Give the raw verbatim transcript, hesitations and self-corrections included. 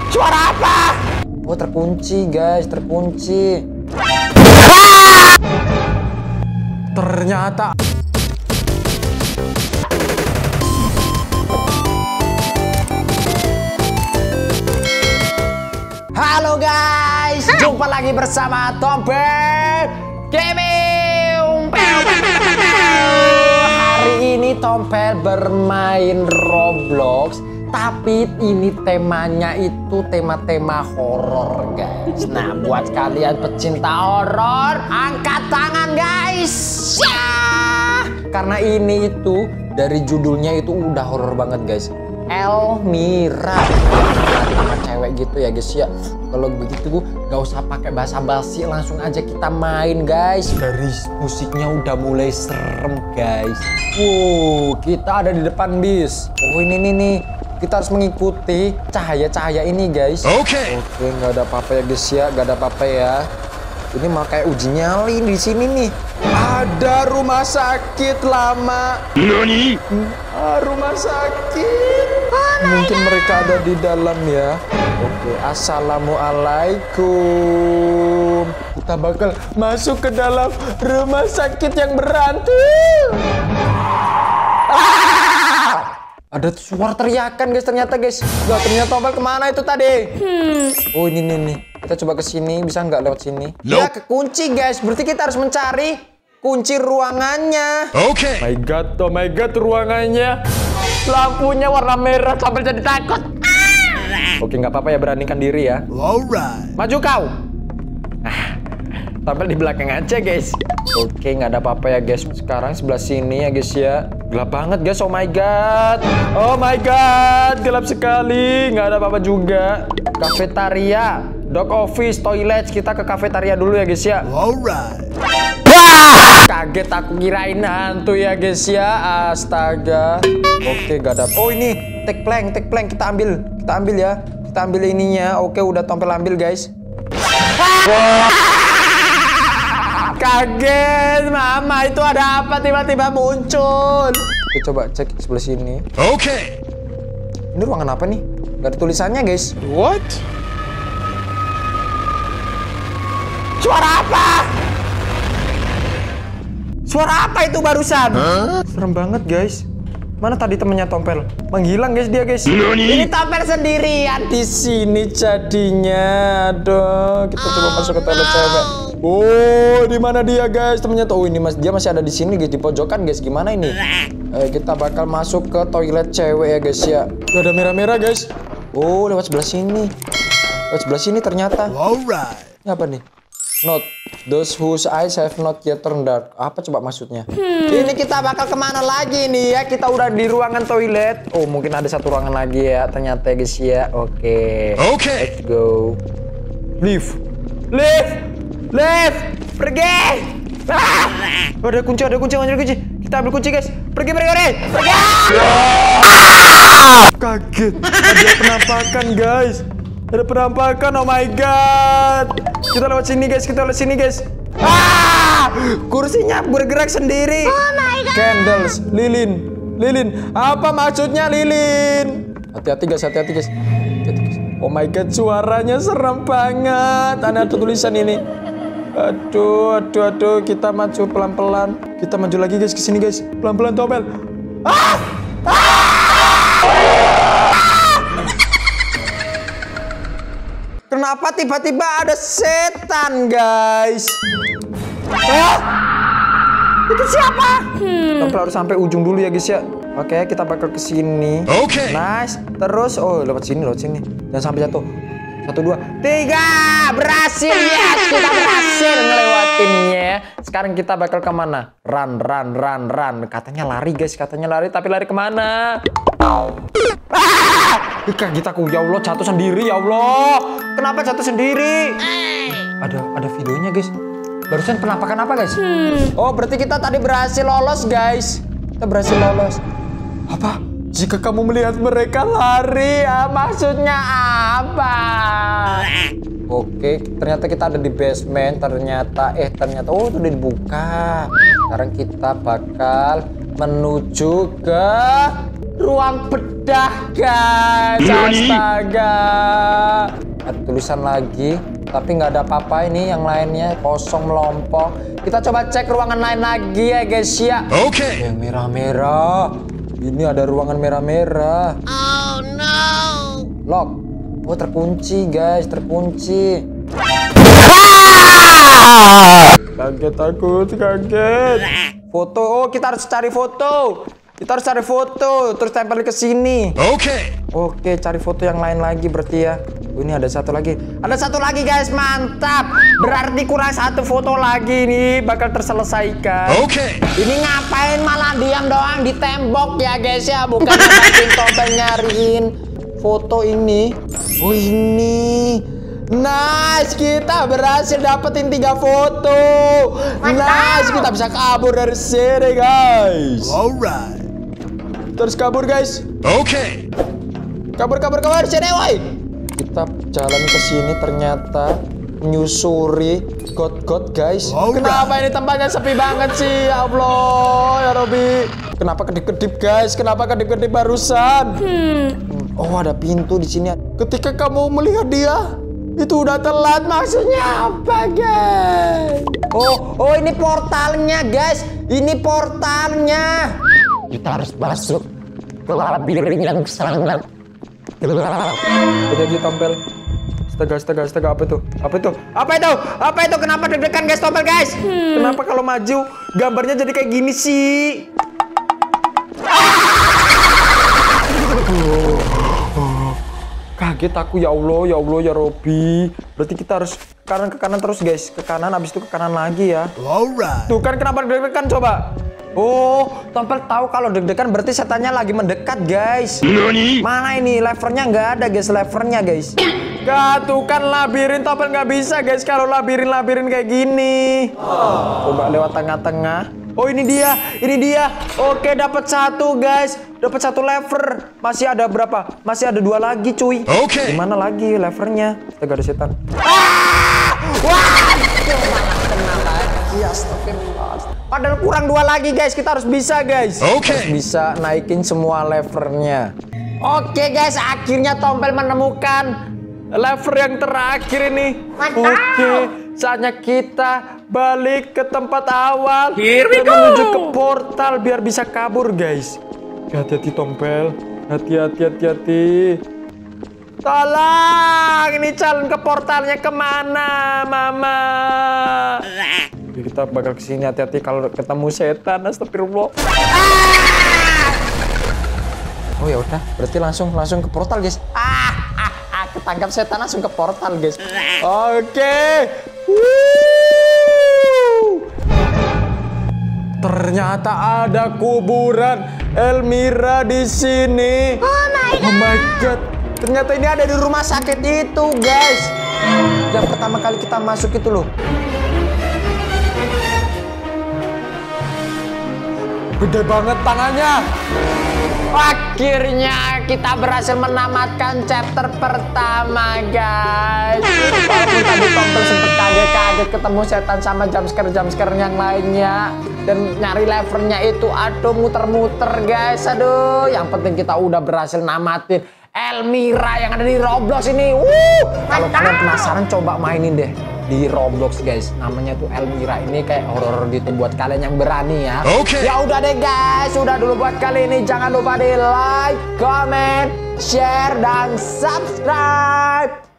Suara apa? Oh, terkunci guys, terkunci. Ternyata halo guys, jumpa lagi bersama Tompel Gaming. Hari ini Tompel bermain Roblox, tapi ini temanya itu tema-tema horor guys. Nah, buat kalian pecinta horor, angkat tangan guys ya! Karena ini itu dari judulnya itu udah horor banget guys. Elmira, nama cewek gitu ya guys ya. Kalau begitu gak usah pakai basa-basi, langsung aja kita main guys. Dari musiknya udah mulai serem guys. Wow, kita ada di depan bis. Oh ini nih nih, kita harus mengikuti cahaya-cahaya ini guys. Oke. Okay. Oke, nggak ada apa-apa ya guys ya, nggak ada apa-apa ya. Ini mah kayak uji nyali di sini nih. Ada rumah sakit lama. Nani? Ah, rumah sakit. Oh, mungkin mereka ada di dalam ya. Oke, assalamualaikum. Kita bakal masuk ke dalam rumah sakit yang berhantu. Ah! Ada suara teriakan guys, ternyata guys. Wah, ternyata Tompel kemana itu tadi? Hmm. Oh ini nih nih. Kita coba ke sini, bisa nggak lewat sini? Nope. Ya kekunci guys. Berarti kita harus mencari kunci ruangannya. Oke. Okay. My God, oh my God, ruangannya. Lampunya warna merah sampai jadi takut. Ah. Oke, nggak apa-apa ya, beranikan diri ya. Alright. Maju kau. Ah, Tompel di belakang aja guys. Oke, nggak ada apa-apa ya guys. Sekarang sebelah sini ya guys ya. Gelap banget guys, oh my God. Oh my God, gelap sekali. Nggak ada apa-apa juga. Kafetaria, dog office, toilet. Kita ke kafetaria dulu ya guys ya. Alright. Wah, kaget aku kirain hantu ya guys ya. Astaga. Oke, nggak ada. Oh ini, take plank, take plank. Kita ambil, kita ambil ya. Kita ambil ininya. Oke, udah Tompel ambil guys. Wah. Kaget, mama itu ada apa tiba-tiba muncul. Oke, coba cek sebelah sini. Oke. Okay. Ini ruangan apa nih? Gak ada tulisannya guys. What? Suara apa? Suara apa itu barusan? Huh? Serem banget guys. Mana tadi temennya Tompel? Menghilang guys dia guys. Nani? Ini Tompel sendirian di sini jadinya. Aduh, kita coba masuk ke toilet cewek. Oh, di mana dia guys? Temennya tuh. Oh, ini mas dia masih ada di sini guys, di pojokan guys. Gimana ini? Eh, kita bakal masuk ke toilet cewek ya guys ya. Udah ada merah-merah guys. Oh, lewat sebelah sini. Lewat sebelah sini ternyata. Alright. Ini apa nih? Note, those whose eyes have not yet turned dark. Apa coba maksudnya? Hmm. Ini kita bakal kemana lagi nih ya? Kita udah di ruangan toilet. Oh, mungkin ada satu ruangan lagi ya. Ternyata guys ya. Oke. Okay. Oke. Okay. Let's go. Leave. Leave. Leave. Pergi. Ah! Oh, ada kunci, ada kunci, ada kunci. Kita ambil kunci guys. Pergi, pergi, pergi. Pergi. Ah! Kaget. Ada penampakan guys. Ada penampakan, oh my God. Kita lewat sini guys, kita lewat sini guys. Ah! Kursinya bergerak sendiri. Oh my God. Candles, lilin, lilin. Apa maksudnya lilin? Hati-hati guys, hati-hati guys. Hati-hati guys. Oh my God, suaranya serem banget. Ada tulisan ini. Aduh, aduh, aduh. Kita maju pelan-pelan. Kita maju lagi guys ke sini guys. Pelan-pelan Tompel. Ah! Ah! Kenapa tiba-tiba ada setan, guys? Oh, itu siapa? Hmm. Tompel harus sampai ujung dulu ya, guys ya. Oke, kita bakal ke sini. Oke. Okay. Nice. Terus, oh, lewat sini, lewat sini. Jangan sampai jatuh. Satu, dua, tiga. Berhasil, yes. Kita berhasil ngelewatinnya. Sekarang kita bakal kemana? Run, run, run, run. Katanya lari, guys. Katanya lari, tapi lari kemana? Ah! Kaget aku, ya Allah, jatuh sendiri, ya Allah. Kenapa jatuh sendiri? Ada ada videonya, guys. Barusan penampakan apa, guys? Hmm. Oh, berarti kita tadi berhasil lolos, guys. Kita berhasil lolos. Apa? Jika kamu melihat mereka lari, ya, maksudnya apa? Oke, ternyata kita ada di basement. Ternyata, eh, ternyata, oh, itu udah dibuka. Sekarang kita bakal menuju ke ruang bedah, guys. Astaga. Ada tulisan lagi, tapi nggak ada apa-apa ini. Yang lainnya kosong melompong. Kita coba cek ruangan lain lagi ya, guys ya. Oke. Okay. Yang merah-merah. Ini ada ruangan merah-merah. Oh no. Lock. Oh, terkunci, guys. Terkunci. Kaget takut, kaget. Foto. Oh, kita harus cari foto. Kita harus cari foto, terus tempel ke sini. Oke. Okay. Oke, cari foto yang lain lagi berarti ya. Oh, ini ada satu lagi. Ada satu lagi, guys. Mantap. Berarti kurang satu foto lagi nih bakal terselesaikan. Oke. Okay. Ini ngapain malah diam doang di tembok ya, guys ya? Bukan bantuin Tompel nyariin foto ini. Oh, ini. Nice, kita berhasil dapetin tiga foto. Nice, kita bisa kabur dari sini, guys. Alright. Terus kabur, guys. Oke. Okay. Kabur, kabur, kabur, sini, woi. Kita jalan ke sini ternyata menyusuri got-got, guys. Alright. Kenapa ini tempatnya sepi banget sih? Ya Allah, ya Robi. Kenapa kedip-kedip, guys? Kenapa kedip-kedip barusan? Hmm. Oh, ada pintu di sini. Ketika kamu melihat dia, itu udah telat. Maksudnya apa, guys? Oh, oh ini portalnya, guys. Ini portalnya. Kita harus masuk ke labirin yang sangat. Jadi Tompel. Astaga, astaga, astaga. Apa itu? Apa itu? Apa itu? Apa itu? Kenapa deg-degan, guys, Tompel, guys? Hmm. Kenapa kalau maju gambarnya jadi kayak gini sih? Kaget aku, ya Allah, ya Allah, ya Robi. Berarti kita harus kanan ke kanan terus, guys. Ke kanan, abis itu ke kanan lagi ya. Alright. Tuh kan kenapa deg-degan coba? Oh, Tompel tahu kalau deg-degan berarti setannya lagi mendekat, guys. Nani? Mana ini? Levernya nggak ada, guys. Levernya, guys. Gak, tuh kan labirin Tompel nggak bisa, guys. Kalau labirin-labirin kayak gini. Oh. Coba lewat tengah-tengah. Oh, ini dia, ini dia. Oke, dapat satu, guys. Dapat satu lever. Masih ada berapa? Masih ada dua lagi, cuy. Oke. Okay. Gimana lagi levernya? Kita ada setan. Ah! Wah! Malah kena lagi. Astagfirullah. Padahal kurang dua lagi, guys. Kita harus bisa, guys. Oke. Okay. Harus bisa naikin semua levernya. Oke, guys. Akhirnya Tompel menemukan lever yang terakhir ini. Mantap. Oke. Saatnya kita balik ke tempat awal. Here we go. Menuju ke portal biar bisa kabur, guys. Hati-hati, Tompel. Hati-hati, hati-hati. Tolong, ini jalan ke portalnya kemana, Mama? Oke, kita bakal kesini. Hati-hati kalau ketemu setan. Astagfirullah. Ah! Oh ya udah, berarti langsung langsung ke portal, guys. Ah, ah, ah, ketangkap setan langsung ke portal, guys. Oke. Woo! Ternyata ada kuburan Elmira di sini. Oh my god. Oh my god. Ternyata ini ada di rumah sakit itu, guys. Yang pertama kali kita masuk itu loh. Gede banget tangannya. Akhirnya kita berhasil menamatkan chapter pertama, guys. Walaupun tadi Tompel sempet kaget-kaget ketemu setan sama jumpscare-jumpscare yang lainnya. Dan nyari levernya itu, aduh muter-muter, guys. Aduh, yang penting kita udah berhasil namatin Elmira yang ada di Roblox ini. Wuh, kalau kalian penasaran coba mainin deh di Roblox, guys. Namanya tuh Elmira. Ini kayak horor gitu buat kalian yang berani ya. Oke. Ya udah deh, guys. Udah dulu buat kali ini. Jangan lupa di like, comment, share, dan subscribe.